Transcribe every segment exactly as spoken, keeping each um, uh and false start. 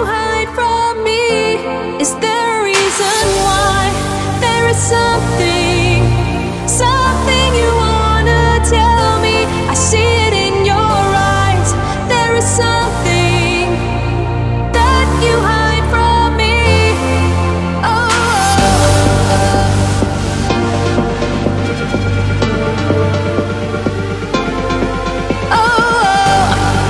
hide from me? Is there a reason why? There is something, something you wanna tell me. I see it in your eyes. There is something that you hide from me. Oh, oh, oh.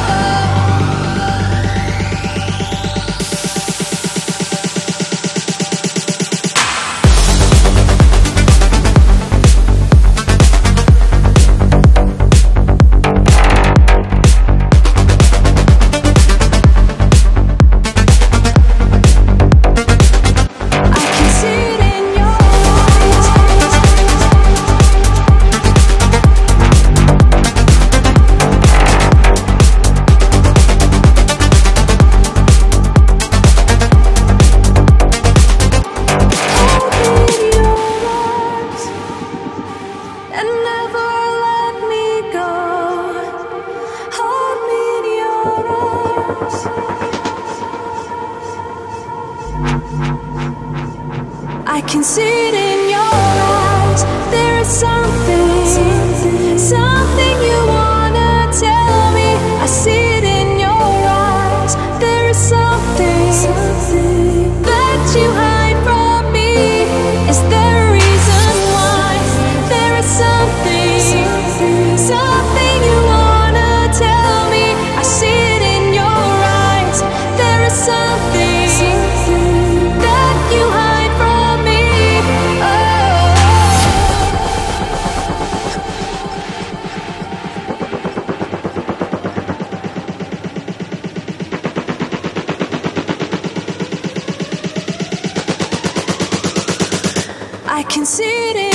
I can see it in your eyes. There is something, something you wanna tell me. I see it in your eyes. There is something that you hide from me. Is there a reason why? There is something, something you wanna tell me. I see it in your eyes. There is something that you hide from me. I can see it in